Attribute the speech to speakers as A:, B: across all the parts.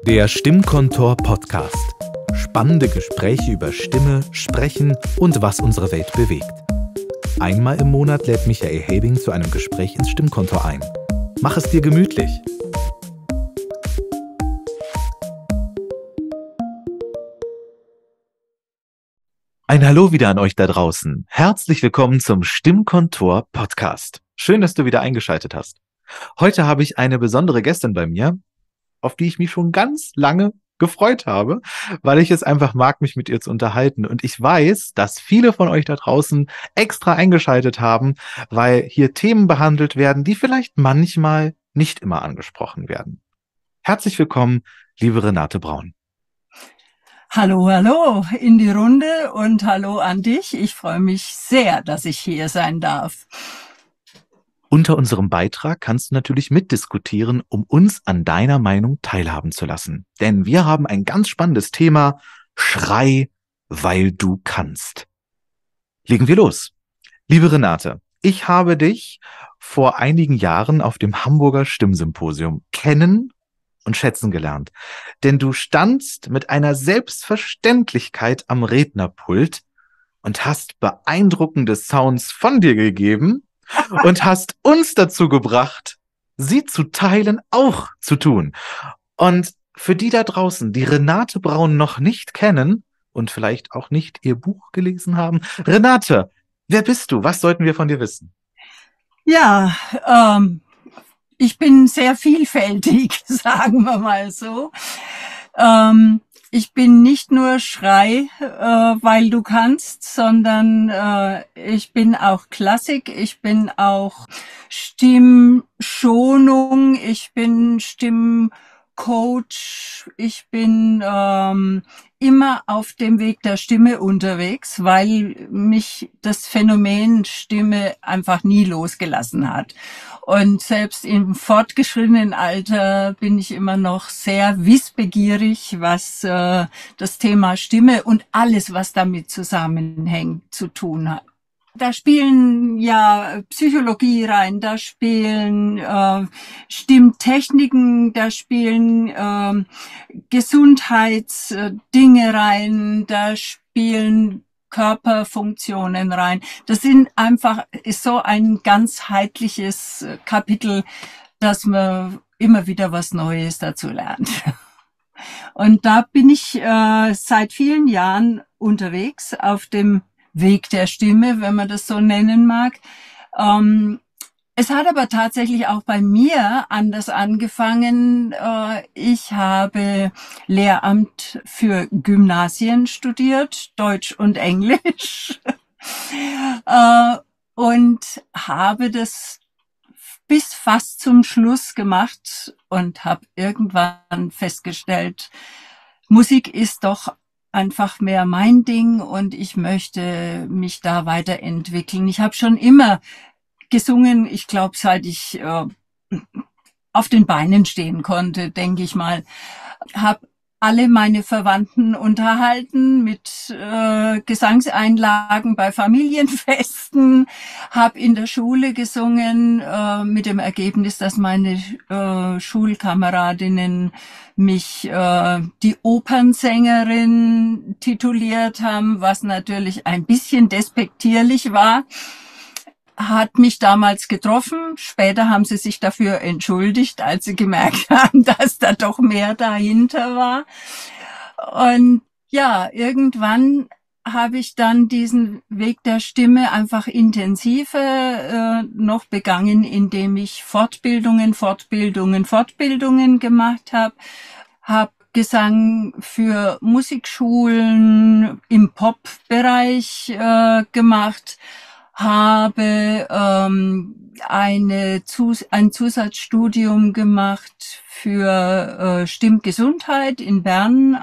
A: Der Stimmkontor Podcast. Spannende Gespräche über Stimme, Sprechen und was unsere Welt bewegt. Einmal im Monat lädt Michael Helbing zu einem Gespräch ins Stimmkontor ein. Mach es dir gemütlich. Ein Hallo wieder an euch da draußen. Herzlich willkommen zum Stimmkontor Podcast. Schön, dass du wieder eingeschaltet hast. Heute habe ich eine besondere Gästin bei mir, auf die ich mich schon ganz lange gefreut habe, weil ich es einfach mag, mich mit ihr zu unterhalten. Und ich weiß, dass viele von euch da draußen extra eingeschaltet haben, weil hier Themen behandelt werden, die vielleicht manchmal nicht immer angesprochen werden. Herzlich willkommen, liebe Renate Braun.
B: Hallo, hallo in die Runde und hallo an dich. Ich freue mich sehr, dass ich hier sein darf.
A: Unter unserem Beitrag kannst du natürlich mitdiskutieren, um uns an deiner Meinung teilhaben zu lassen. Denn wir haben ein ganz spannendes Thema: Schrei, weil du kannst. Legen wir los. Liebe Renate, ich habe dich vor einigen Jahren auf dem Hamburger Stimmsymposium kennen und schätzen gelernt. Denn du standst mit einer Selbstverständlichkeit am Rednerpult und hast beeindruckende Sounds von dir gegeben und hast uns dazu gebracht, sie zu teilen, auch zu tun. Und für die da draußen, die Renate Braun noch nicht kennen und vielleicht auch nicht ihr Buch gelesen haben: Renate, wer bist du? Was sollten wir von dir wissen?
B: Ja, ich bin sehr vielfältig, sagen wir mal so. Ich bin nicht nur Schrei, weil du kannst, sondern ich bin auch Klassik, ich bin auch Stimmschonung, ich bin Stimmcoach, ich bin immer auf dem Weg der Stimme unterwegs, weil mich das Phänomen Stimme einfach nie losgelassen hat. Und selbst im fortgeschrittenen Alter bin ich immer noch sehr wissbegierig, was das Thema Stimme und alles, was damit zusammenhängt, zu tun hat. Da spielen ja Psychologie rein, da spielen Stimmtechniken, da spielen Gesundheitsdinge rein, da spielen Körperfunktionen rein. Das ist so ein ganzheitliches Kapitel, dass man immer wieder was Neues dazu lernt. Und da bin ich seit vielen Jahren unterwegs auf dem Weg der Stimme, wenn man das so nennen mag. Es hat aber tatsächlich auch bei mir anders angefangen. Ich habe Lehramt für Gymnasien studiert, Deutsch und Englisch, und habe das bis fast zum Schluss gemacht und habe irgendwann festgestellt, Musik ist doch einfach mehr mein Ding und ich möchte mich da weiterentwickeln. Ich habe schon immer gesungen, ich glaube, seit ich auf den Beinen stehen konnte, denke ich mal. Habe alle meine Verwandten unterhalten mit Gesangseinlagen bei Familienfesten, habe in der Schule gesungen, mit dem Ergebnis, dass meine Schulkameradinnen mich die Opernsängerin tituliert haben, was natürlich ein bisschen despektierlich war. Hat mich damals getroffen. Später haben sie sich dafür entschuldigt, als sie gemerkt haben, dass da doch mehr dahinter war. Und ja, irgendwann habe ich dann diesen Weg der Stimme einfach intensiver noch begangen, indem ich Fortbildungen gemacht habe. Habe Gesang für Musikschulen im Pop-Bereich gemacht. Habe ein Zusatzstudium gemacht für Stimmgesundheit in Bern,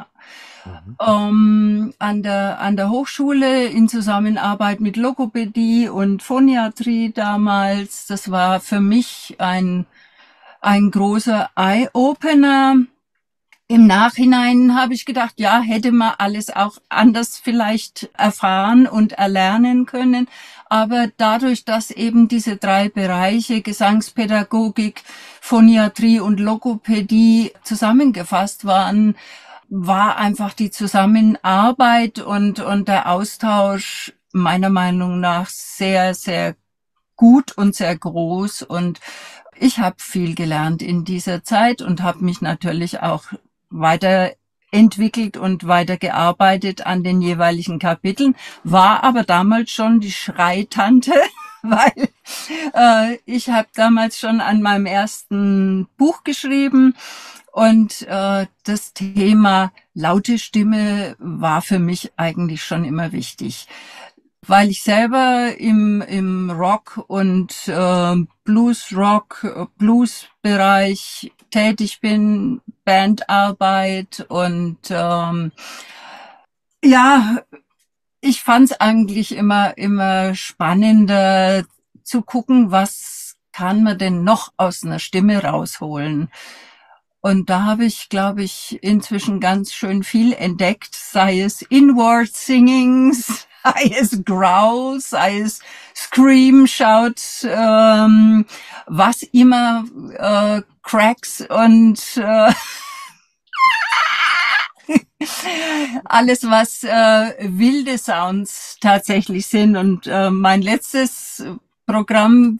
B: an der Hochschule in Zusammenarbeit mit Logopädie und Phoniatrie damals. Das war für mich ein großer Eye-Opener Im Nachhinein habe ich gedacht, ja, hätte man alles auch anders vielleicht erfahren und erlernen können. Aber dadurch, dass eben diese 3 Bereiche Gesangspädagogik, Phoniatrie und Logopädie zusammengefasst waren, war einfach die Zusammenarbeit und der Austausch meiner Meinung nach sehr, sehr gut und sehr groß. Und ich habe viel gelernt in dieser Zeit und habe mich natürlich auch weiterentwickelt und weitergearbeitet an den jeweiligen Kapiteln, war aber damals schon die Schreitante, weil ich habe damals schon an meinem ersten Buch geschrieben und das Thema laute Stimme war für mich eigentlich schon immer wichtig. Weil ich selber im Rock und Blues-Bereich tätig bin, Bandarbeit und ja, ich fand es eigentlich immer spannender zu gucken, was kann man denn noch aus einer Stimme rausholen. Und da habe ich, glaube ich, inzwischen ganz schön viel entdeckt, sei es Inward Singing, sei es Growl, sei es Scream, Shout, was immer, Cracks und alles, was wilde Sounds tatsächlich sind. Und mein letztes Programm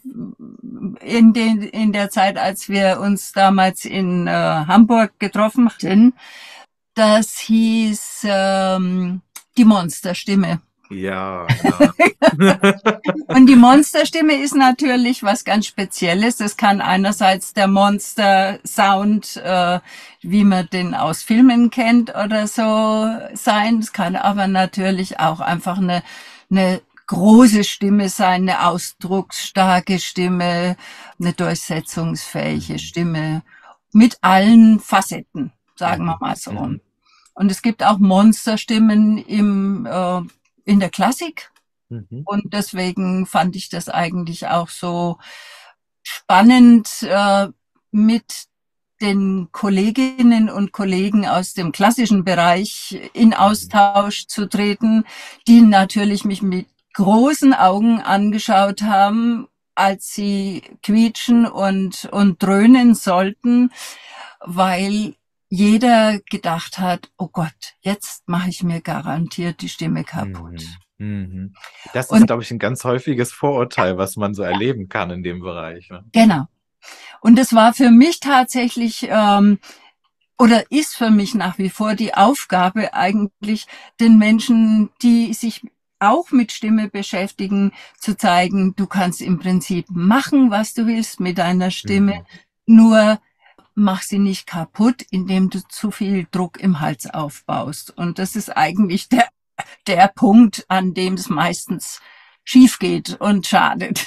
B: in der Zeit, als wir uns damals in Hamburg getroffen hatten, das hieß die Monsterstimme.
A: Ja, genau.
B: Und die Monsterstimme ist natürlich was ganz Spezielles. Es kann einerseits der Monster-Sound, wie man den aus Filmen kennt oder so sein. Es kann aber natürlich auch einfach eine große Stimme sein, eine ausdrucksstarke Stimme, eine durchsetzungsfähige Stimme mit allen Facetten, sagen wir mal so. Und es gibt auch Monsterstimmen in der Klassik. Und deswegen fand ich das eigentlich auch so spannend, mit den Kolleginnen und Kollegen aus dem klassischen Bereich in Austausch zu treten, die natürlich mich mit großen Augen angeschaut haben, als sie quietschen und dröhnen sollten, weil jeder gedacht hat, oh Gott, jetzt mache ich mir garantiert die Stimme kaputt.
A: Das ist, glaube ich, ein ganz häufiges Vorurteil, was man so erleben kann in dem Bereich. Ne?
B: Genau. Und es war für mich tatsächlich oder ist für mich nach wie vor die Aufgabe eigentlich, den Menschen, die sich auch mit Stimme beschäftigen, zu zeigen, du kannst im Prinzip machen, was du willst mit deiner Stimme, nur mach sie nicht kaputt, indem du zu viel Druck im Hals aufbaust. Und das ist eigentlich der Punkt, an dem es meistens schief geht und schadet.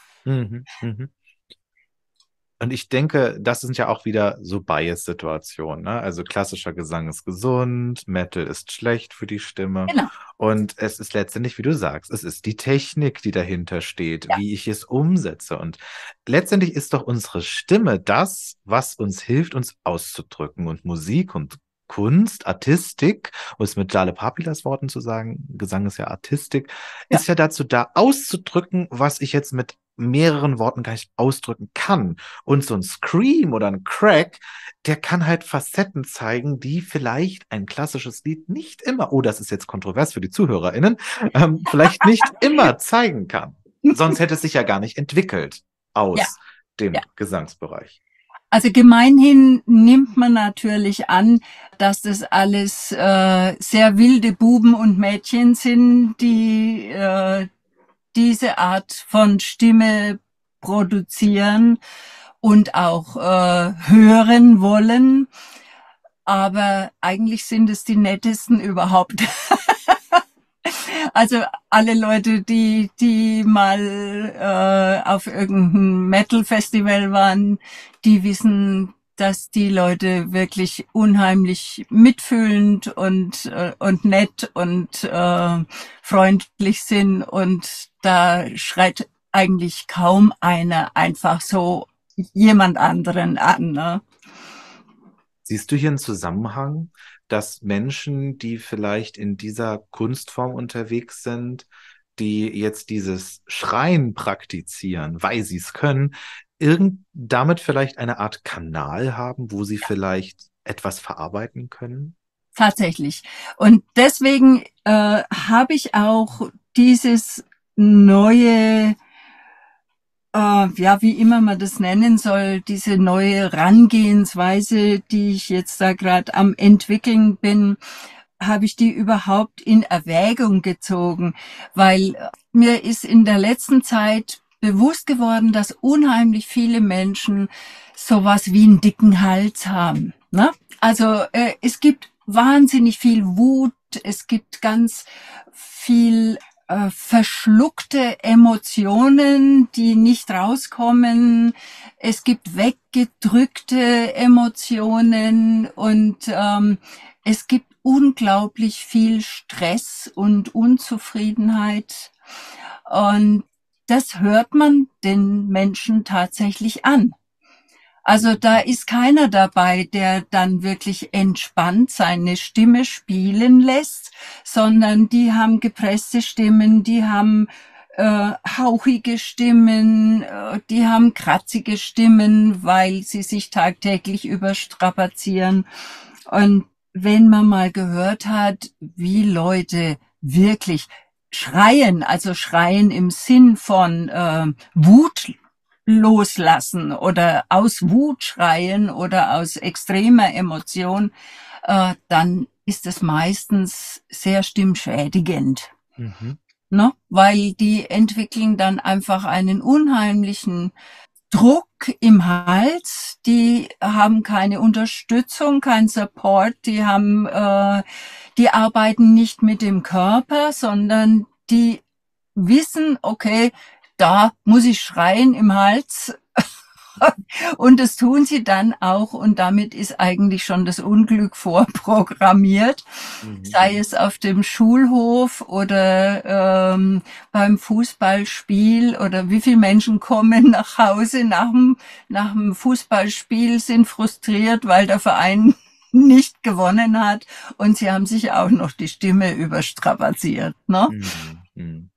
A: Und ich denke, das sind ja auch wieder so Bias-Situationen. Ne? Also klassischer Gesang ist gesund, Metal ist schlecht für die Stimme.
B: Genau.
A: Und es ist letztendlich, wie du sagst, es ist die Technik, die dahinter steht,
B: Ja.
A: wie ich es umsetze. Und letztendlich ist doch unsere Stimme das, was uns hilft, uns auszudrücken. Und Musik und Kunst, Artistik, um es mit Jale Papilas Worten zu sagen, Gesang ist ja Artistik, ist ja dazu da, auszudrücken, was ich jetzt mit mehreren Worten gar nicht ausdrücken kann. Und so ein Scream oder ein Crack, der kann halt Facetten zeigen, die vielleicht ein klassisches Lied nicht immer, oh, das ist jetzt kontrovers für die ZuhörerInnen, vielleicht nicht immer zeigen kann. Sonst hätte es sich ja gar nicht entwickelt aus dem Gesangsbereich.
B: Also gemeinhin nimmt man natürlich an, dass das alles sehr wilde Buben und Mädchen sind, die diese Art von Stimme produzieren und auch hören wollen. Aber eigentlich sind es die nettesten überhaupt. Also alle Leute, die mal auf irgendeinem Metal-Festival waren, die wissen, dass die Leute wirklich unheimlich mitfühlend und nett und freundlich sind. Und da schreit eigentlich kaum einer einfach so jemand anderen an. Ne?
A: Siehst du hier einen Zusammenhang, dass Menschen, die vielleicht in dieser Kunstform unterwegs sind, die jetzt dieses Schreien praktizieren, weil sie es können, damit vielleicht eine Art Kanal haben, wo sie vielleicht etwas verarbeiten können?
B: Tatsächlich. Und deswegen habe ich auch dieses neue, ja, wie immer man das nennen soll, diese neue Herangehensweise, die ich jetzt da gerade am entwickeln bin, habe ich die überhaupt in Erwägung gezogen, weil mir ist in der letzten Zeit bewusst geworden, dass unheimlich viele Menschen sowas wie einen dicken Hals haben. Ne? Also es gibt wahnsinnig viel Wut, es gibt ganz viel verschluckte Emotionen, die nicht rauskommen. Es gibt weggedrückte Emotionen und es gibt unglaublich viel Stress und Unzufriedenheit. Und das hört man den Menschen tatsächlich an. Also da ist keiner dabei, der dann wirklich entspannt seine Stimme spielen lässt, sondern die haben gepresste Stimmen, die haben hauchige Stimmen, die haben kratzige Stimmen, weil sie sich tagtäglich überstrapazieren. Und wenn man mal gehört hat, wie Leute wirklich schreien, also schreien im Sinn von Wut loslassen oder aus Wut schreien oder aus extremer Emotion, dann ist es meistens sehr stimmschädigend.
A: Mhm.
B: Ne? Weil die entwickeln dann einfach einen unheimlichen Druck im Hals, die haben keine Unterstützung, kein Support, die arbeiten nicht mit dem Körper, sondern die wissen, okay, da muss ich schreien im Hals. Und das tun sie dann auch und damit ist eigentlich schon das Unglück vorprogrammiert, sei es auf dem Schulhof oder beim Fußballspiel oder wie viele Menschen kommen nach Hause nach dem Fußballspiel, sind frustriert, weil der Verein nicht gewonnen hat und sie haben sich auch noch die Stimme überstrapaziert. Ne?
A: Mhm.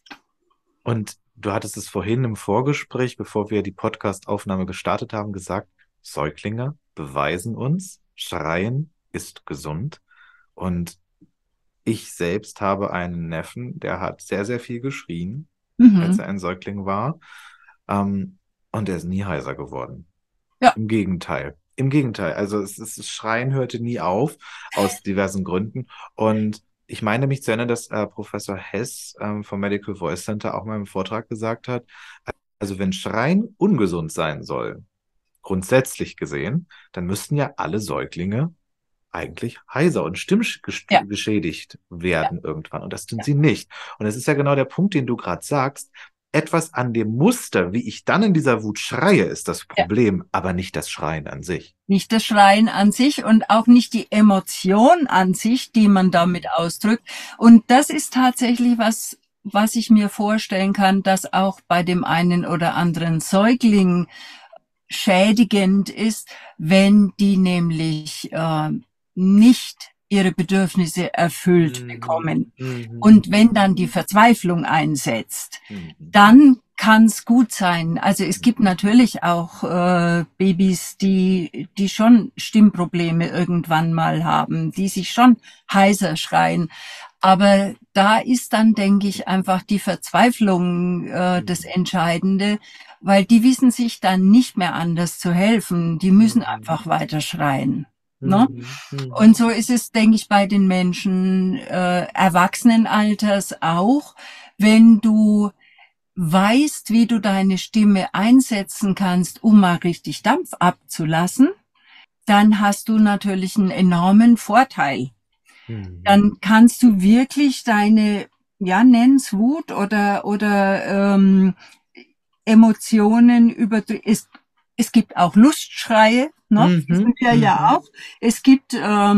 A: Und du hattest es vorhin im Vorgespräch, bevor wir die Podcast-Aufnahme gestartet haben, gesagt, Säuglinge beweisen uns, Schreien ist gesund. Und ich selbst habe einen Neffen, der hat sehr, sehr viel geschrien, als
B: Mhm.
A: er ein Säugling war. Und er ist nie heiser geworden.
B: Ja.
A: Im Gegenteil. Im Gegenteil. Also das Schreien hörte nie auf, aus diversen Gründen. Und ich meine mich zu erinnern, dass Professor Hess vom Medical Voice Center auch mal im Vortrag gesagt hat, also wenn Schreien ungesund sein soll, grundsätzlich gesehen, dann müssten ja alle Säuglinge eigentlich heiser und
B: Ja.
A: stimmgeschädigt
B: Ja.
A: werden irgendwann. Und das tun sie nicht. Und das ist ja genau der Punkt, den du gerade sagst. Etwas an dem Muster, wie ich dann in dieser Wut schreie, ist das
B: Ja.
A: Problem, aber nicht das Schreien an sich.
B: Nicht das Schreien an sich und auch nicht die Emotion an sich, die man damit ausdrückt. Und das ist tatsächlich was ich mir vorstellen kann, dass auch bei dem einen oder anderen Säugling schädigend ist, wenn die nämlich nicht ihre Bedürfnisse erfüllt bekommen. Und wenn dann die Verzweiflung einsetzt, dann kann es gut sein. Also es gibt natürlich auch Babys, die schon Stimmprobleme irgendwann mal haben, die sich schon heiser schreien. Aber da ist dann, denke ich, einfach die Verzweiflung das Entscheidende, weil die wissen sich dann nicht mehr anders zu helfen. Die müssen einfach weiter schreien. Ne? Und so ist es, denke ich, bei den Menschen Erwachsenenalters auch. Wenn du weißt, wie du deine Stimme einsetzen kannst, um mal richtig Dampf abzulassen, dann hast du natürlich einen enormen Vorteil. Dann kannst du wirklich deine, ja, nenn's Wut oder Emotionen es gibt auch Lustschreie, ne? Wissen wir ja auch. Es gibt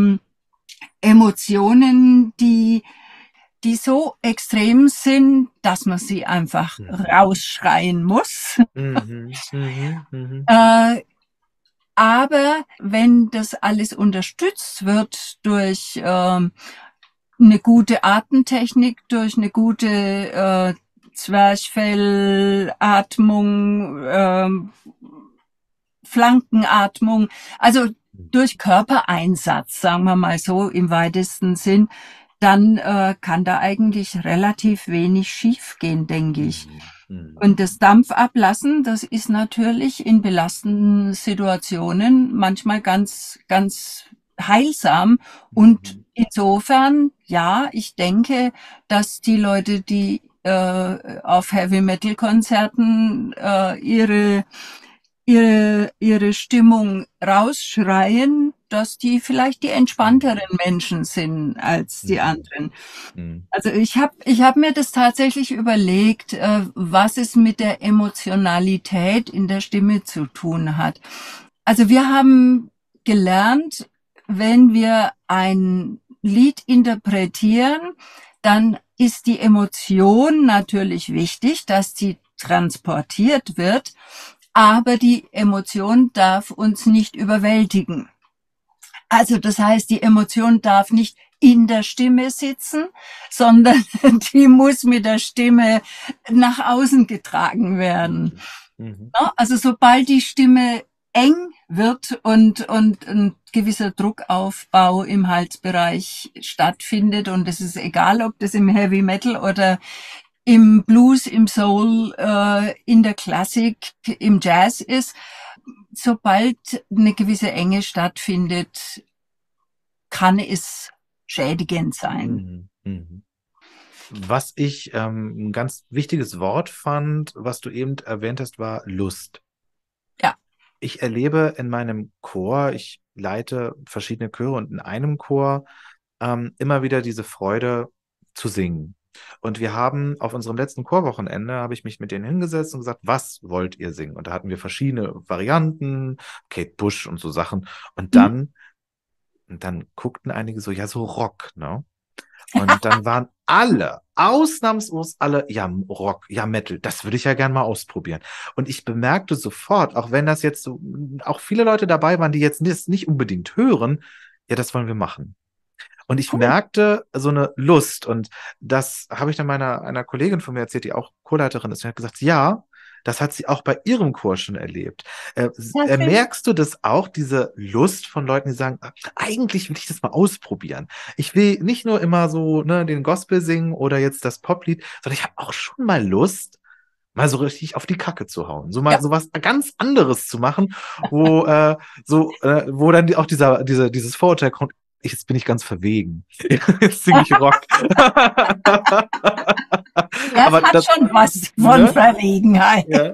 B: Emotionen, die so extrem sind, dass man sie einfach rausschreien muss. Aber wenn das alles unterstützt wird durch eine gute Atemtechnik, durch eine gute Zwerchfellatmung, Flankenatmung, also durch Körpereinsatz, sagen wir mal so im weitesten Sinn, dann kann da eigentlich relativ wenig schiefgehen, denke ich. Und das Dampfablassen, das ist natürlich in belastenden Situationen manchmal ganz, ganz heilsam. Und insofern, ja, ich denke, dass die Leute, die auf Heavy-Metal-Konzerten ihre Stimmung rausschreien, dass die vielleicht die entspannteren Menschen sind als die anderen. Also ich hab mir das tatsächlich überlegt, was es mit der Emotionalität in der Stimme zu tun hat. Also wir haben gelernt, wenn wir ein Lied interpretieren, dann ist die Emotion natürlich wichtig, dass die transportiert wird, aber die Emotion darf uns nicht überwältigen. Also das heißt, die Emotion darf nicht in der Stimme sitzen, sondern die muss mit der Stimme nach außen getragen werden. Ja, also sobald die Stimme eng wird und ein gewisser Druckaufbau im Halsbereich stattfindet, und es ist egal, ob das im Heavy Metal oder im Blues, im Soul, in der Klassik, im Jazz ist, sobald eine gewisse Enge stattfindet, kann es schädigend sein.
A: Was ich ein ganz wichtiges Wort fand, was du eben erwähnt hast, war Lust.
B: Ja.
A: Ich erlebe in meinem Chor, ich leite verschiedene Chöre und in einem Chor immer wieder diese Freude zu singen. Und wir haben auf unserem letzten Chorwochenende, habe ich mich mit denen hingesetzt und gesagt, was wollt ihr singen? Und da hatten wir verschiedene Varianten, Kate Bush und so Sachen. Und dann guckten einige so, ja, so Rock, ne? Und dann waren alle, ausnahmslos alle, ja, Rock, ja, Metal, das würde ich ja gern mal ausprobieren. Und ich bemerkte sofort, auch wenn das jetzt so, auch viele Leute dabei waren, die jetzt nicht unbedingt hören, ja, das wollen wir machen. Und ich merkte so eine Lust, und das habe ich dann einer Kollegin von mir erzählt, die auch Chorleiterin ist, und hat gesagt, ja, das hat sie auch bei ihrem Chor schon erlebt. Merkst du das auch, diese Lust von Leuten, die sagen, eigentlich will ich das mal ausprobieren. Ich will nicht nur immer so den Gospel singen oder jetzt das Poplied, sondern ich habe auch schon mal Lust, mal so richtig auf die Kacke zu hauen. So mal so was ganz anderes zu machen, wo wo dann auch dieses Vorurteil kommt, jetzt bin ich ganz verwegen. Jetzt singe ich Rock.
B: Das
A: Aber
B: hat schon was von Verlegenheit.
A: Ja.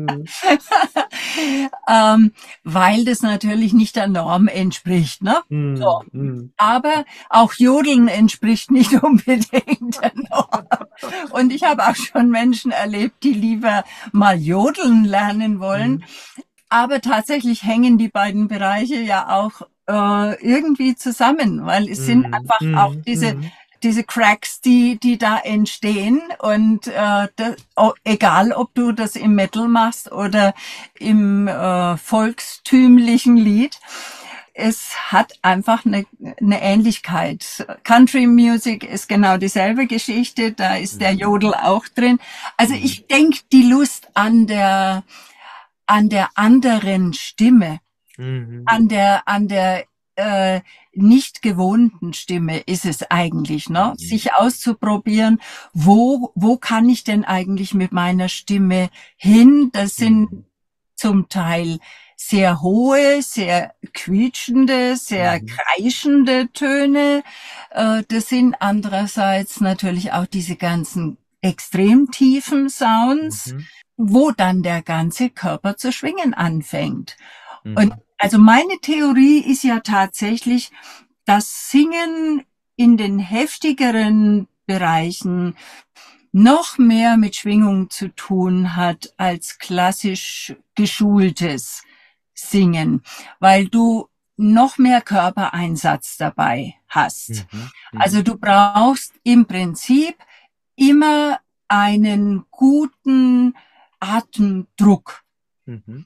B: Weil das natürlich nicht der Norm entspricht, ne? So.
A: Mm.
B: Aber auch Jodeln entspricht nicht unbedingt der Norm. Und ich habe auch schon Menschen erlebt, die lieber mal Jodeln lernen wollen. Aber tatsächlich hängen die beiden Bereiche ja auch irgendwie zusammen, weil es sind einfach auch diese Cracks, die da entstehen, und egal, ob du das im Metal machst oder im volkstümlichen Lied, es hat einfach eine Ähnlichkeit. Country Music ist genau dieselbe Geschichte, da ist der Jodel auch drin. Also ich denke, die Lust an der anderen Stimme, an der nicht gewohnten Stimme ist es eigentlich, ne? Sich auszuprobieren, wo kann ich denn eigentlich mit meiner Stimme hin? Das sind zum Teil sehr hohe, sehr quietschende, sehr kreischende Töne. Das sind andererseits natürlich auch diese ganzen extrem tiefen Sounds, wo dann der ganze Körper zu schwingen anfängt. Und also meine Theorie ist ja tatsächlich, dass Singen in den heftigeren Bereichen noch mehr mit Schwingung zu tun hat als klassisch geschultes Singen, weil du noch mehr Körpereinsatz dabei hast. Also du brauchst im Prinzip immer einen guten Atemdruck.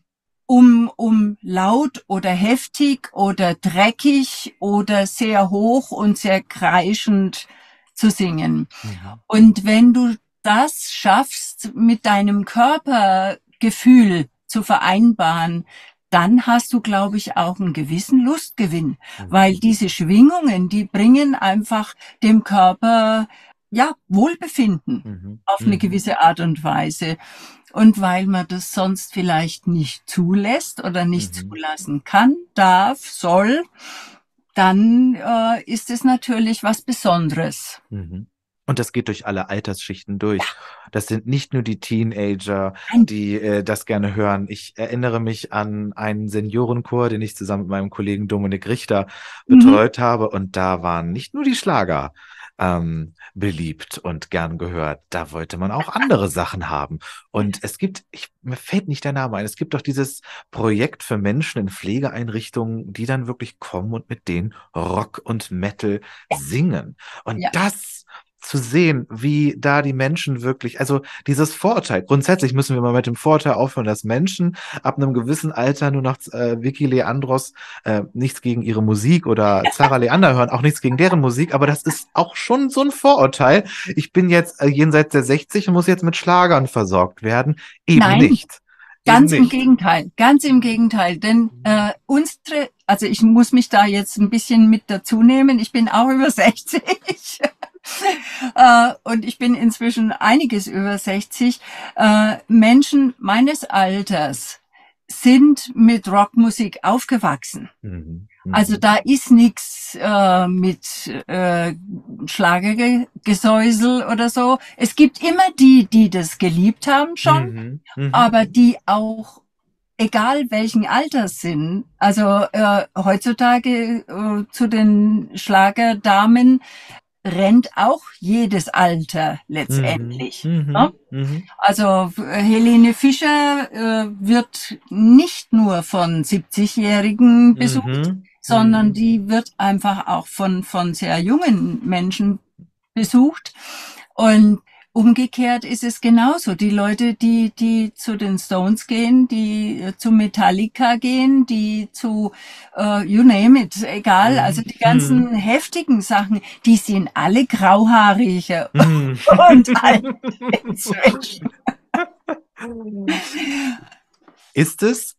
B: um laut oder heftig oder dreckig oder sehr hoch und sehr kreischend zu singen.
A: Mhm.
B: Und wenn du das schaffst, mit deinem Körpergefühl zu vereinbaren, dann hast du, glaube ich, auch einen gewissen Lustgewinn,
A: Mhm.
B: weil diese Schwingungen, die bringen einfach dem Körper, ja, Wohlbefinden
A: Mhm.
B: auf eine
A: Mhm.
B: gewisse Art und Weise. Und weil man das sonst vielleicht nicht zulässt oder nicht
A: Mhm.
B: zulassen kann, darf, soll, dann ist es natürlich was Besonderes.
A: Mhm. Und das geht durch alle Altersschichten durch. Das sind nicht nur die Teenager,
B: Ein,
A: die das gerne hören. Ich erinnere mich an einen Seniorenchor, den ich zusammen mit meinem Kollegen Dominik Richter
B: mhm.
A: betreut habe. Und da waren nicht nur die Schlager beliebt und gern gehört. Da wollte man auch andere Sachen haben. Und es gibt, mir fällt nicht der Name ein, es gibt doch dieses Projekt für Menschen in Pflegeeinrichtungen, die dann wirklich kommen und mit denen Rock und Metal singen. Und
B: Ja,
A: das zu sehen, wie da die Menschen wirklich, also dieses Vorurteil, grundsätzlich müssen wir mal mit dem Vorurteil aufhören, dass Menschen ab einem gewissen Alter nur noch Vicky Leandros, nichts gegen ihre Musik oder Zara Leander hören, auch nichts gegen deren Musik, aber das ist auch schon so ein Vorurteil. Ich bin jetzt jenseits der 60 und muss jetzt mit Schlagern versorgt werden. Eben
B: nein,
A: nicht. Eben nicht.
B: ganz im Gegenteil, denn also ich muss mich da jetzt ein bisschen mit dazu nehmen, ich bin auch über 60 und ich bin inzwischen einiges über 60. Menschen meines Alters sind mit Rockmusik aufgewachsen.
A: Mhm.
B: Also
A: Mhm.
B: da ist nichts mit Schlagergesäusel oder so. Es gibt immer die, die das geliebt haben schon,
A: Mhm. Mhm.
B: aber die auch, egal welchen Alters sind, also heutzutage zu den Schlagerdamen rennt auch jedes Alter
A: Mhm.
B: letztendlich. Ne?
A: Mhm. Mhm.
B: Also Helene Fischer wird nicht nur von 70-Jährigen besucht,
A: Mhm.
B: sondern
A: Mhm.
B: die wird einfach auch von sehr jungen Menschen besucht. Und umgekehrt ist es genauso. Die Leute, die zu den Stones gehen, die zu Metallica gehen, die zu you name it, egal, also
A: Mhm.
B: die
A: Mhm.
B: ganzen heftigen Sachen, die sind alle grauhaarige
A: Mhm.
B: und alt inzwischen.
A: Ist es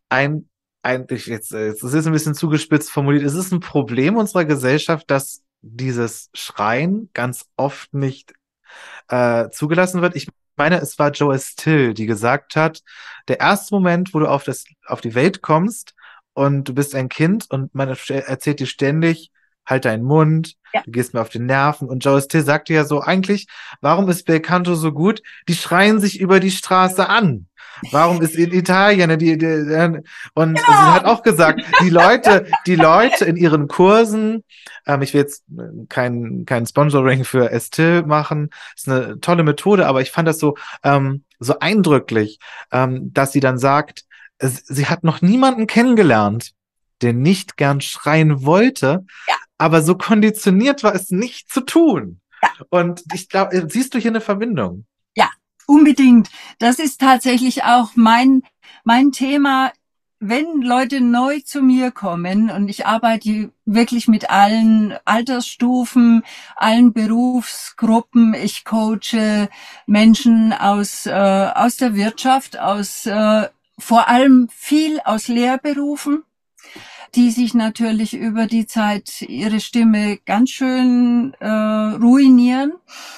A: jetzt ist es ein bisschen zugespitzt formuliert, ist es ein Problem unserer Gesellschaft, dass dieses Schreien ganz oft nicht zugelassen wird? Ich meine, es war Joe Still, die gesagt hat, der erste Moment, wo du auf die Welt kommst und du bist ein Kind und man erzählt dir ständig, halt deinen Mund,
B: Ja,
A: du gehst mir auf die Nerven. Und Joe Still sagte ja so, eigentlich, warum ist Belcanto so gut? Die schreien sich über die Straße an. Warum ist in Italien und sie hat auch gesagt, die Leute in ihren Kursen, ich will jetzt kein Sponsoring für Estil machen, ist eine tolle Methode, aber ich fand das so eindrücklich, dass sie dann sagt, sie hat noch niemanden kennengelernt, der nicht gern schreien wollte,
B: ja,
A: aber so konditioniert war, es nicht zu tun.
B: ja,
A: Und ich glaube, siehst du hier eine Verbindung?
B: ja, unbedingt. Das ist tatsächlich auch mein Thema. Wenn Leute neu zu mir kommen und ich arbeite wirklich mit allen Altersstufen, allen Berufsgruppen, ich coache Menschen aus der Wirtschaft, vor allem viel aus Lehrberufen, die sich natürlich über die Zeit ihre Stimme ganz schön ruinieren.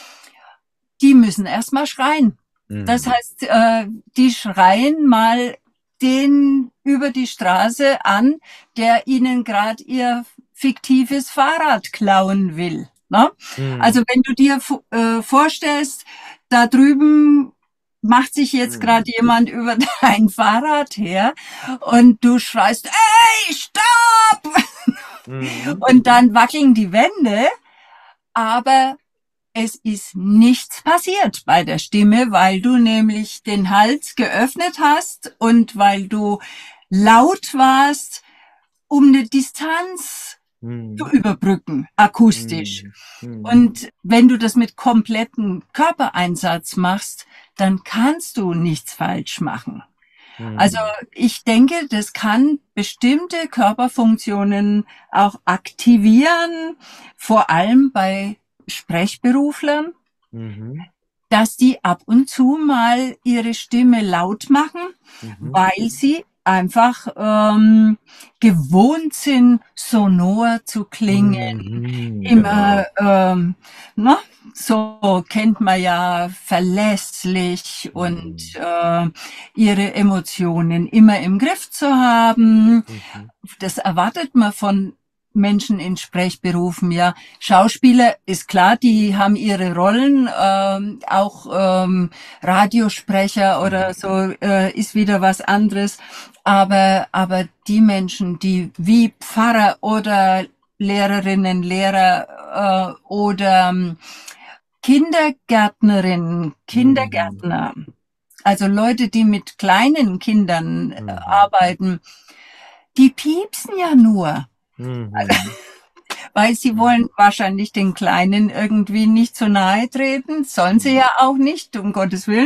B: Die müssen erst mal schreien. Das
A: Mhm.
B: heißt, die schreien mal den über die Straße an, der ihnen gerade ihr fiktives Fahrrad klauen will. Ne? Also
A: Mhm.
B: wenn du dir vorstellst, da drüben macht sich jetzt
A: Mhm.
B: gerade jemand über dein Fahrrad her und du schreist, ey, stopp!
A: Mhm.
B: Und dann wackeln die Wände, aber es ist nichts passiert bei der Stimme, weil du nämlich den Hals geöffnet hast und weil du laut warst, um eine Distanz zu
A: Mhm.
B: überbrücken, akustisch.
A: Mhm. Mhm.
B: Und wenn du das mit komplettem Körpereinsatz machst, dann kannst du nichts falsch machen. Also ich denke, das kann bestimmte Körperfunktionen auch aktivieren, vor allem bei Sprechberuflern,
A: Mhm.
B: dass die ab und zu mal ihre Stimme laut machen,
A: Mhm.
B: weil sie einfach gewohnt sind, sonor zu klingen,
A: Mhm.
B: immer,
A: Genau.
B: ne? So kennt man ja verlässlich und
A: Mhm.
B: ihre Emotionen immer im Griff zu haben.
A: Mhm.
B: Das erwartet man von Menschen in Sprechberufen, ja. Schauspieler ist klar, die haben ihre Rollen, auch Radiosprecher oder so ist wieder was anderes. Aber die Menschen, die wie Pfarrer oder Lehrerinnen, Lehrer oder Kindergärtnerinnen,
A: Mhm.
B: Kindergärtner, also Leute, die mit kleinen Kindern
A: Mhm.
B: arbeiten, die piepsen ja nur,
A: Mhm.
B: weil sie wollen wahrscheinlich den Kleinen irgendwie nicht zu nahe treten, sollen sie
A: Mhm.
B: ja auch nicht, um Gottes Willen.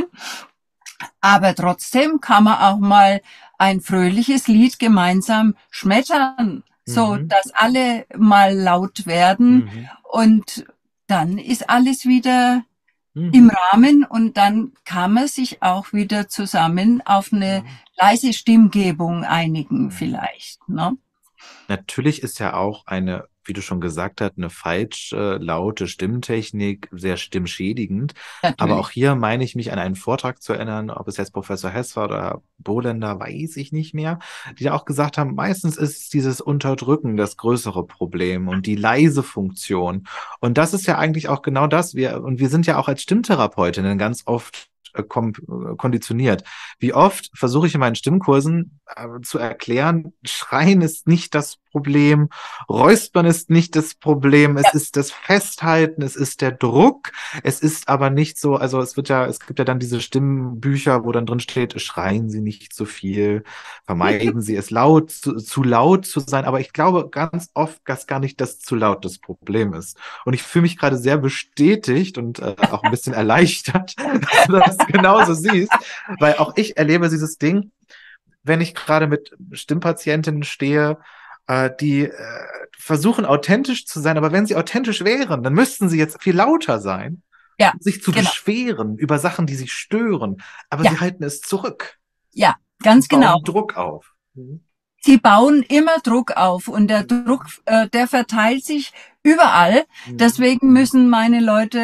B: Aber trotzdem kann man auch mal ein fröhliches Lied gemeinsam schmettern, so
A: Mhm.
B: dass alle mal laut werden
A: Mhm.
B: und dann ist alles wieder im
A: Mhm.
B: Rahmen und dann kann man sich auch wieder zusammen auf eine
A: Mhm.
B: leise Stimmgebung einigen
A: Mhm.
B: vielleicht, ne?
A: Natürlich ist ja auch eine, wie du schon gesagt hast, eine falsch laute Stimmtechnik sehr stimmschädigend. Aber auch
B: Natürlich.
A: hier meine ich mich an einen Vortrag zu erinnern, ob es jetzt Professor Hess war oder Bohländer, weiß ich nicht mehr, die da auch gesagt haben, meistens ist dieses Unterdrücken das größere Problem und die leise Funktion. Und das ist ja eigentlich auch genau das. Wir sind ja auch als Stimmtherapeutinnen ganz oft konditioniert. Wie oft versuche ich in meinen Stimmkursen zu erklären, Schreien ist nicht das Problem, Räuspern ist nicht das Problem, es ist das Festhalten, es ist der Druck, es ist aber nicht so, also es gibt ja dann diese Stimmbücher, wo dann drin steht, schreien Sie nicht zu viel, vermeiden Sie es zu laut zu sein, aber ich glaube ganz oft, dass gar nicht das zu laut das Problem ist. Und ich fühle mich gerade sehr bestätigt und auch ein bisschen erleichtert, dass du das genauso siehst, weil auch ich erlebe dieses Ding, wenn ich gerade mit Stimmpatientinnen stehe, die versuchen authentisch zu sein, aber wenn sie authentisch wären, dann müssten sie jetzt viel lauter sein,
B: Ja,
A: um sich zu
B: genau.
A: beschweren über Sachen, die sie stören, aber
B: Ja,
A: sie halten es zurück
B: ja, ganz
A: und
B: genau.
A: bauen Druck auf. Mhm.
B: Sie bauen immer Druck auf und der
A: Mhm.
B: Druck, der verteilt sich überall.
A: Mhm.
B: Deswegen müssen meine Leute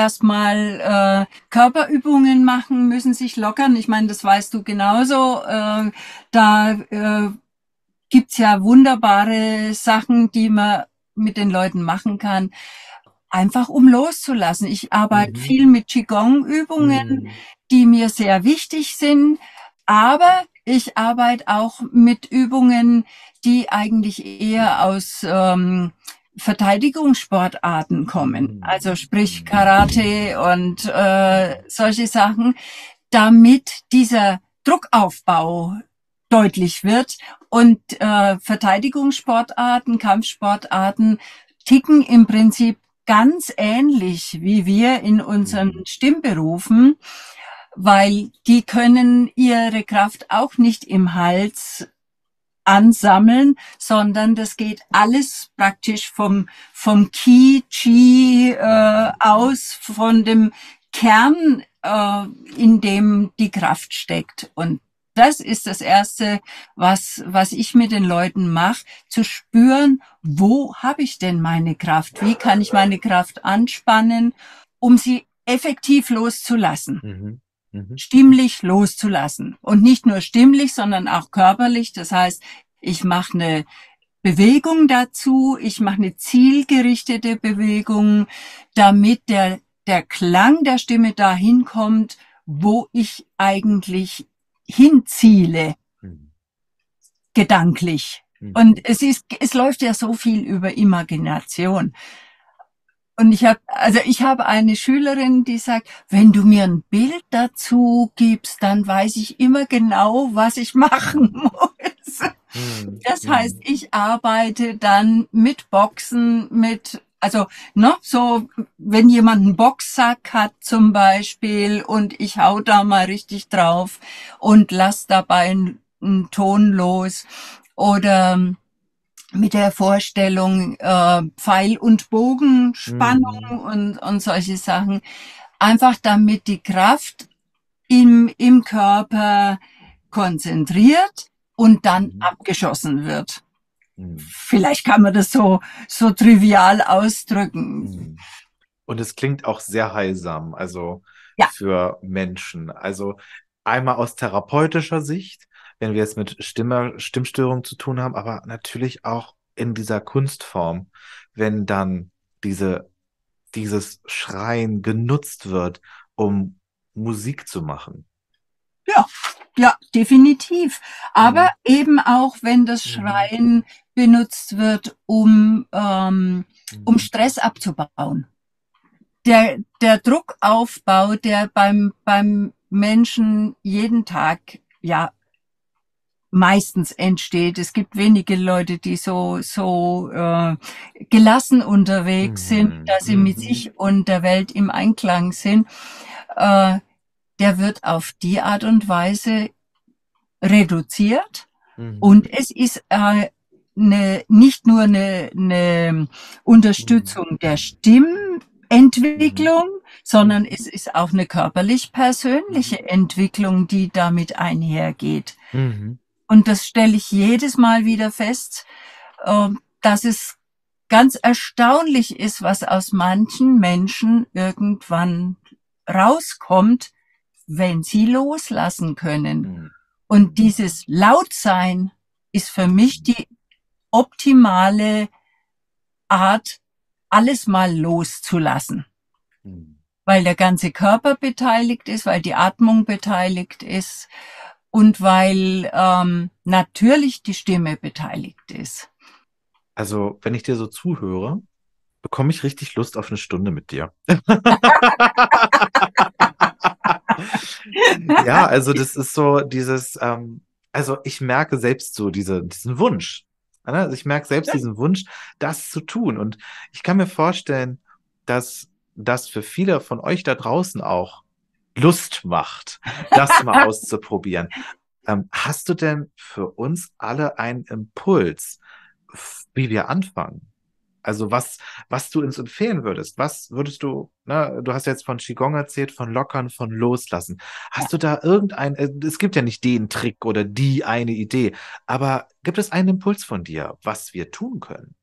B: erstmal Körperübungen machen, müssen sich lockern. Ich meine, das weißt du genauso. Da gibt's ja wunderbare Sachen, die man mit den Leuten machen kann, einfach um loszulassen. Ich arbeite
A: Mhm.
B: viel mit Qigong-Übungen,
A: Mhm.
B: die mir sehr wichtig sind, aber ich arbeite auch mit Übungen, die eigentlich eher aus Verteidigungssportarten kommen, also sprich
A: Mhm.
B: Karate und solche Sachen, damit dieser Druckaufbau deutlich wird und Verteidigungssportarten, Kampfsportarten ticken im Prinzip ganz ähnlich wie wir in unseren
A: Mhm.
B: Stimmberufen, weil die können ihre Kraft auch nicht im Hals ansammeln, sondern das geht alles praktisch vom Qi, Qi aus, von dem Kern, in dem die Kraft steckt. Und das ist das Erste, was ich mit den Leuten mache, zu spüren, wo habe ich denn meine Kraft? Wie kann ich meine Kraft anspannen, um sie effektiv loszulassen?
A: Mhm. Mhm.
B: Stimmlich loszulassen. Und nicht nur stimmlich, sondern auch körperlich. Das heißt, ich mache eine Bewegung dazu, ich mache eine zielgerichtete Bewegung, damit der Klang der Stimme dahin kommt, wo ich eigentlich hinziele,
A: Mhm.
B: gedanklich.
A: Mhm.
B: Und es läuft ja so viel über Imagination. Und ich habe eine Schülerin, die sagt, wenn du mir ein Bild dazu gibst, dann weiß ich immer genau, was ich machen muss.
A: Mhm.
B: Das heißt,
A: Mhm.
B: ich arbeite dann mit Boxen, mit Also, ne, so, wenn jemand einen Boxsack hat zum Beispiel und ich hau da mal richtig drauf und lass dabei einen Ton los oder mit der Vorstellung Pfeil- und Bogenspannung
A: Mhm.
B: und solche Sachen. Einfach damit die Kraft im Körper konzentriert und dann
A: Mhm.
B: abgeschossen wird.
A: Mhm.
B: Vielleicht kann man das so trivial ausdrücken.
A: Mhm. Und es klingt auch sehr heilsam, also
B: Ja,
A: für Menschen. Also einmal aus therapeutischer Sicht, wenn wir es mit Stimmstörungen zu tun haben, aber natürlich auch in dieser Kunstform, wenn dann dieses Schreien genutzt wird, um Musik zu machen.
B: ja, ja, definitiv. Aber
A: Mhm.
B: eben auch, wenn das
A: Mhm.
B: Schreien benutzt wird, um
A: Mhm.
B: Stress abzubauen. Der Druckaufbau, der beim Menschen jeden Tag, ja, meistens entsteht. Es gibt wenige Leute, die so gelassen unterwegs sind,
A: Mhm.
B: dass sie mit
A: Mhm.
B: sich und der Welt im Einklang sind. Äh, Der wird auf die Art und Weise reduziert
A: Mhm.
B: und es ist nicht nur eine
A: Mhm.
B: Unterstützung der
A: Mhm.
B: Stimmentwicklung, sondern
A: Mhm.
B: es ist auch eine
A: Mhm.
B: körperlich-persönliche Entwicklung, die damit einhergeht.
A: Mhm.
B: Und das stelle ich jedes Mal wieder fest, dass es ganz erstaunlich ist, was aus manchen Menschen irgendwann rauskommt, wenn sie loslassen können.
A: Mhm.
B: Und dieses Lautsein ist für mich die optimale Art, alles mal loszulassen,
A: Mhm.
B: weil der ganze Körper beteiligt ist, weil die Atmung beteiligt ist und weil natürlich die Stimme beteiligt ist.
A: Also, wenn ich dir so zuhöre, bekomme ich richtig Lust auf eine Stunde mit dir. Ja, also das ist so also ich merke selbst so diesen Wunsch. Ne? Also ich merke selbst diesen Wunsch, das zu tun. Und ich kann mir vorstellen, dass das für viele von euch da draußen auch Lust macht, das mal auszuprobieren. Hast du denn für uns alle einen Impuls, wie wir anfangen? Also was du uns empfehlen würdest? Was würdest du, ne, du hast jetzt von Qigong erzählt, von Lockern, von Loslassen. Hast du da es gibt ja nicht den Trick oder die eine Idee, aber gibt es einen Impuls von dir, was wir tun können?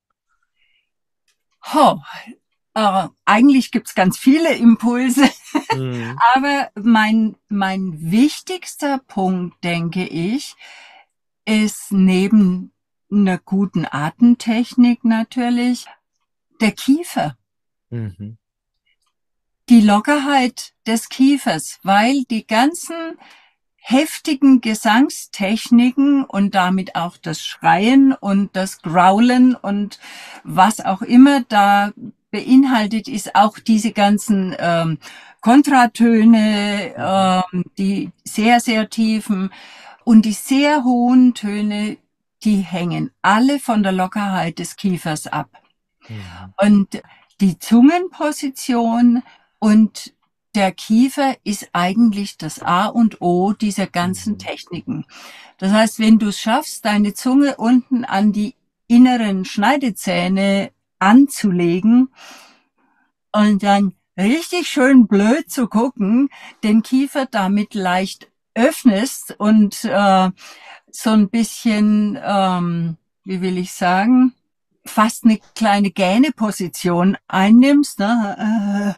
B: Oh, eigentlich gibt's ganz viele Impulse,
A: Mhm.
B: aber mein wichtigster Punkt, denke ich, ist neben einer guten Atemtechnik natürlich der Kiefer,
A: Mhm.
B: die Lockerheit des Kiefers, weil die ganzen heftigen Gesangstechniken und damit auch das Schreien und das Growlen und was auch immer da beinhaltet ist, auch diese ganzen Kontratöne,
A: Mhm.
B: die sehr, sehr tiefen und die sehr hohen Töne, die hängen alle von der Lockerheit des Kiefers ab.
A: Mhm.
B: Und die Zungenposition und der Kiefer ist eigentlich das A und O dieser ganzen
A: Mhm.
B: Techniken. Das heißt, wenn du es schaffst, deine Zunge unten an die inneren Schneidezähne anzulegen und dann richtig schön blöd zu gucken, den Kiefer damit leicht öffnest und so ein bisschen, wie will ich sagen, fast eine kleine Gähneposition einnimmst, ne?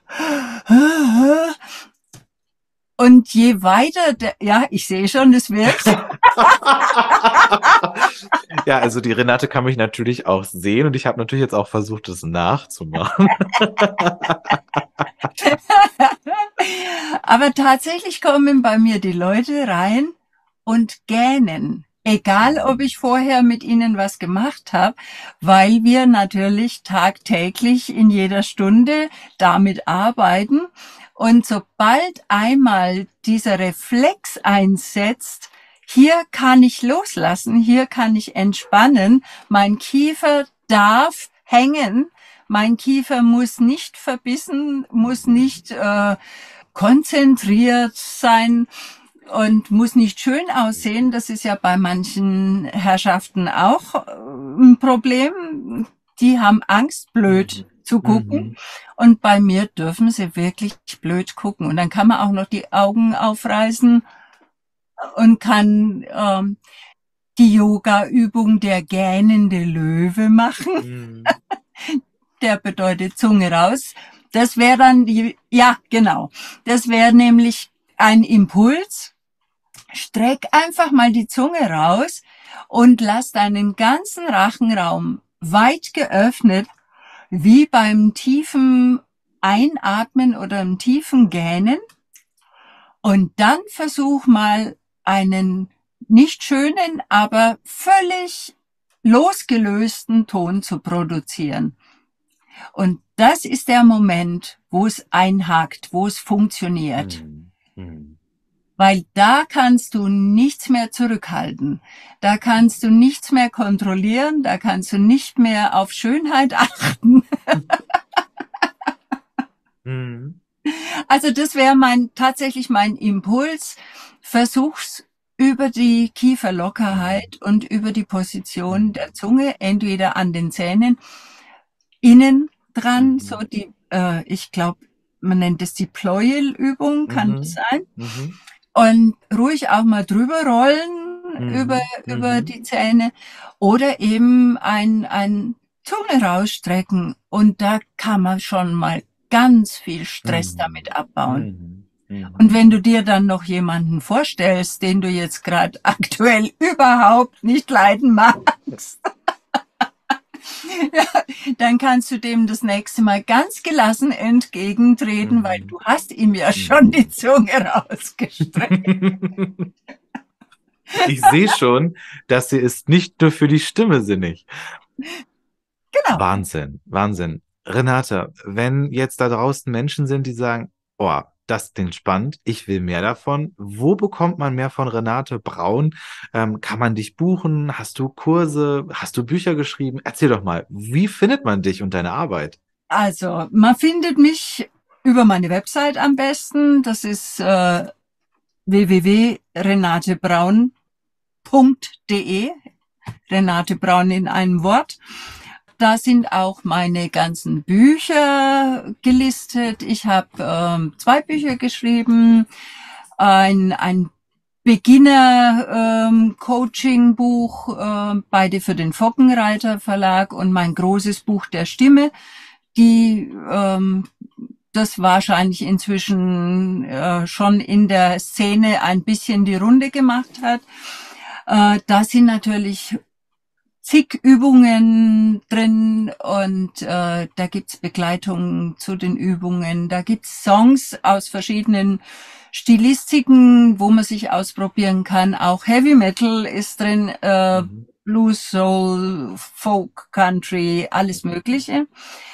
B: Und je weiter, ja, ich sehe schon, es wirkt.
A: Ja, also die Renate kann mich natürlich auch sehen und ich habe natürlich jetzt auch versucht, es nachzumachen.
B: Aber tatsächlich kommen bei mir die Leute rein und gähnen. Egal, ob
A: Mhm.
B: ich vorher mit ihnen was gemacht habe, weil wir natürlich tagtäglich in jeder Stunde damit arbeiten. Und sobald einmal dieser Reflex einsetzt, hier kann ich loslassen, hier kann ich entspannen, mein Kiefer darf hängen, Mein Kiefer muss nicht verbissen, muss nicht konzentriert sein und muss nicht schön aussehen. Das ist ja bei manchen Herrschaften auch ein Problem. Die haben Angst, blöd zu gucken. Und bei mir dürfen sie wirklich blöd gucken. Und dann kann man auch noch die Augen aufreißen und kann die Yoga-Übung der gähnende Löwe machen. Der bedeutet Zunge raus. Das wäre dann ja, genau. Das wäre nämlich ein Impuls. Streck einfach mal die Zunge raus und lass deinen ganzen Rachenraum weit geöffnet, wie beim tiefen Einatmen oder im tiefen Gähnen. Und dann versuch mal einen nicht schönen, aber völlig losgelösten Ton zu produzieren. Und das ist der Moment, wo es einhakt, wo es funktioniert. Weil da kannst du nichts mehr zurückhalten. Da kannst du nichts mehr kontrollieren. Da kannst du nicht mehr auf Schönheit achten. Also das wäre tatsächlich mein Impuls. Versuch's über die Kieferlockerheit und über die Position der Zunge, entweder an den Zähnen, innen dran, so die, ich glaube, man nennt es die Pleuelübung, kann das sein? Und ruhig auch mal drüber rollen über die Zähne oder eben ein Zunge rausstrecken. Und da kann man schon mal ganz viel Stress damit abbauen. Und wenn du dir dann noch jemanden vorstellst, den du jetzt gerade aktuell überhaupt nicht leiden magst, ja, dann kannst du dem das nächste Mal ganz gelassen entgegentreten, weil du hast ihm ja schon die Zunge rausgestreckt.
A: Ich sehe schon, dass sie ist nicht nur für die Stimme sinnig.
B: Genau.
A: Wahnsinn, Wahnsinn. Renate, wenn jetzt da draußen Menschen sind, die sagen, oh, das klingt spannend, ich will mehr davon. Wo bekommt man mehr von Renate Braun? Kann man dich buchen? Hast du Kurse? Hast du Bücher geschrieben? Erzähl doch mal, wie findet man dich und deine Arbeit?
B: Also, man findet mich über meine Website am besten. Das ist www.renatebraun.de. Renate Braun in einem Wort. Da sind auch meine ganzen Bücher gelistet. Ich habe 2 Bücher geschrieben, ein Beginner-Coaching-Buch, beide für den Fockenreiter Verlag und mein großes Buch der Stimme, die das wahrscheinlich inzwischen schon in der Szene ein bisschen die Runde gemacht hat. Da sind natürlich zig Übungen drin und da gibt's Begleitungen zu den Übungen. Da gibt's Songs aus verschiedenen Stilistiken, wo man sich ausprobieren kann. Auch Heavy Metal ist drin, Blues, Soul, Folk, Country, alles Mögliche.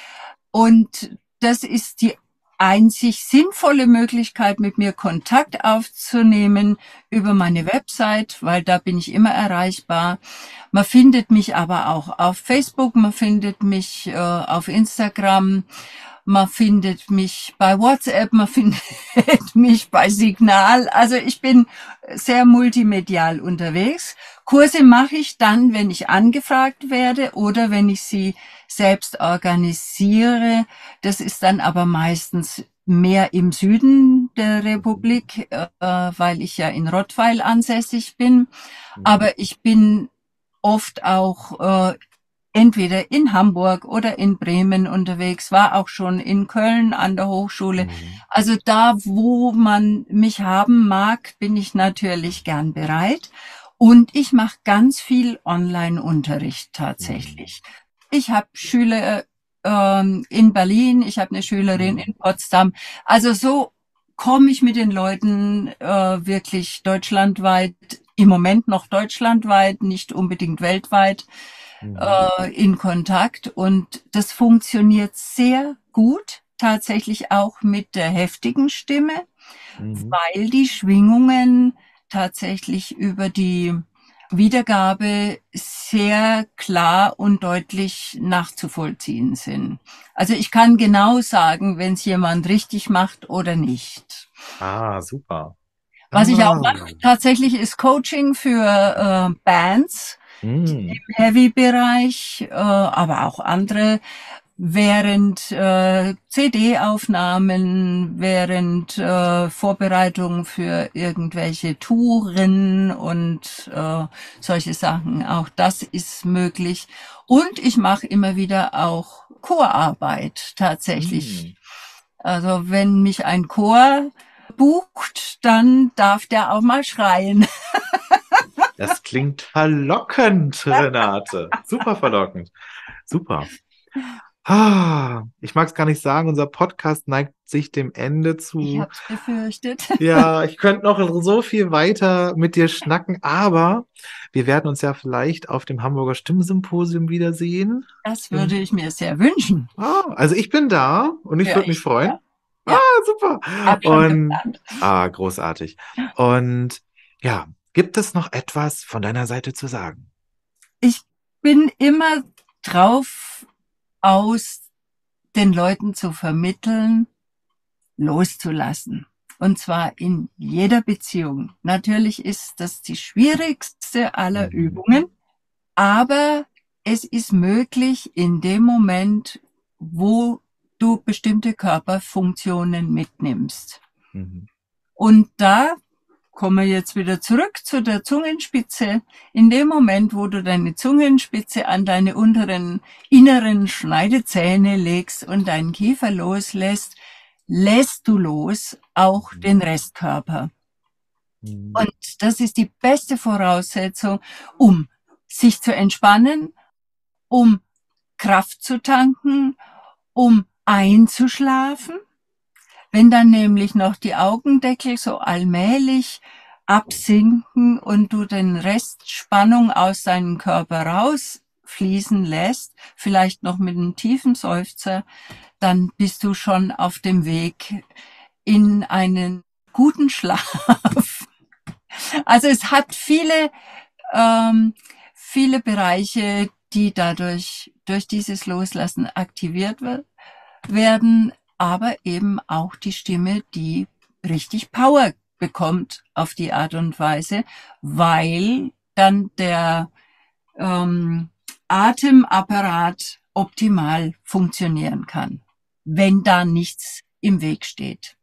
B: Und das ist die einzig sinnvolle Möglichkeit, mit mir Kontakt aufzunehmen über meine Website, weil da bin ich immer erreichbar. Man findet mich aber auch auf Facebook, man findet mich auf Instagram, man findet mich bei WhatsApp, man findet mich bei Signal. Also ich bin sehr multimedial unterwegs. Kurse mache ich dann, wenn ich angefragt werde oder wenn ich sie selbst organisiere. Das ist dann aber meistens mehr im Süden der Republik, weil ich ja in Rottweil ansässig bin. Aber ich bin oft auch entweder in Hamburg oder in Bremen unterwegs, war auch schon in Köln an der Hochschule. Also da, wo man mich haben mag, bin ich natürlich gern bereit. Und ich mache ganz viel Online-Unterricht tatsächlich. Ich habe Schüler in Berlin, ich habe eine Schülerin in Potsdam. Also so komme ich mit den Leuten wirklich deutschlandweit, im Moment noch deutschlandweit, nicht unbedingt weltweit, in Kontakt. Und das funktioniert sehr gut, tatsächlich auch mit der heftigen Stimme, weil die Schwingungen tatsächlich über die Wiedergabe sehr klar und deutlich nachzuvollziehen sind. Also ich kann genau sagen, wenn es jemand richtig macht oder nicht.
A: Ah, super.
B: Was ich auch
A: Ah.
B: mache, tatsächlich ist Coaching für Bands im Heavy-Bereich, aber auch andere, während CD-Aufnahmen, während Vorbereitung für irgendwelche Touren und solche Sachen. Auch das ist möglich. Und ich mache immer wieder auch Chorarbeit tatsächlich. Also wenn mich ein Chor bucht, dann darf der auch mal schreien.
A: Das klingt verlockend, Renate. Super verlockend. Super. Ich mag es gar nicht sagen, unser Podcast neigt sich dem Ende
B: Ich
A: zu.
B: hab's befürchtet.
A: Ja, ich könnte noch so viel weiter mit dir schnacken, aber wir werden uns ja vielleicht auf dem Hamburger Stimmsymposium wiedersehen.
B: Das würde ich mir sehr wünschen.
A: Also ich bin da und ich
B: Ja,
A: würde mich freuen.
B: ja,
A: Super.
B: hab schon geplant.
A: Großartig. Und ja, gibt es noch etwas von deiner Seite zu sagen?
B: Ich bin immer drauf aus, den Leuten zu vermitteln, loszulassen. Und zwar in jeder Beziehung. Natürlich ist das die schwierigste aller Übungen, aber es ist möglich in dem Moment, wo du bestimmte Körperfunktionen mitnimmst. Und da kommen wir jetzt wieder zurück zu der Zungenspitze. In dem Moment, wo du deine Zungenspitze an deine unteren inneren Schneidezähne legst und deinen Kiefer loslässt, lässt du los auch den Restkörper. Und das ist die beste Voraussetzung, um sich zu entspannen, um Kraft zu tanken, um einzuschlafen. Wenn dann nämlich noch die Augendeckel so allmählich absinken und du den Rest Spannung aus deinem Körper rausfließen lässt, vielleicht noch mit einem tiefen Seufzer, dann bist du schon auf dem Weg in einen guten Schlaf. Also es hat viele Bereiche, die dadurch durch dieses Loslassen aktiviert werden, aber eben auch die Stimme, die richtig Power bekommt auf die Art und Weise, weil dann der Atemapparat optimal funktionieren kann, wenn da nichts im Weg steht.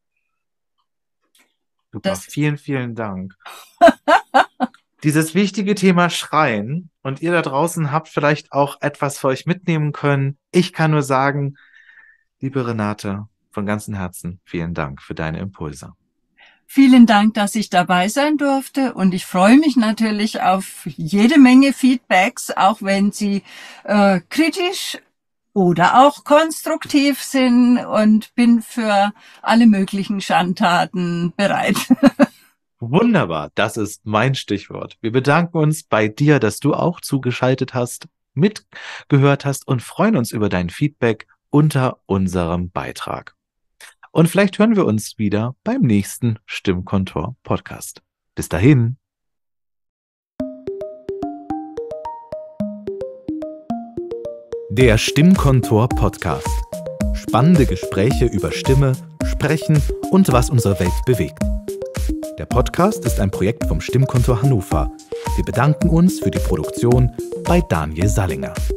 A: Super, vielen, vielen Dank. Dieses wichtige Thema Schreien und ihr da draußen habt vielleicht auch etwas für euch mitnehmen können. Ich kann nur sagen, liebe Renate, von ganzem Herzen vielen Dank für deine Impulse.
B: Vielen Dank, dass ich dabei sein durfte und ich freue mich natürlich auf jede Menge Feedbacks, auch wenn sie kritisch oder auch konstruktiv sind und bin für alle möglichen Schandtaten bereit.
A: Wunderbar, das ist mein Stichwort. Wir bedanken uns bei dir, dass du auch zugeschaltet hast, mitgehört hast und freuen uns über dein Feedback unter unserem Beitrag. Und vielleicht hören wir uns wieder beim nächsten Stimmkontor-Podcast. Bis dahin. Der Stimmkontor-Podcast. Spannende Gespräche über Stimme, Sprechen und was unsere Welt bewegt. Der Podcast ist ein Projekt vom Stimmkontor Hannover. Wir bedanken uns für die Produktion bei Daniel Sallinger.